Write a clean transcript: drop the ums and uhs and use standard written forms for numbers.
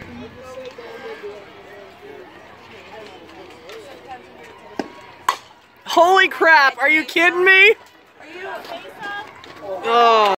Holy crap, are you kidding me? Are you a face-off? Oh.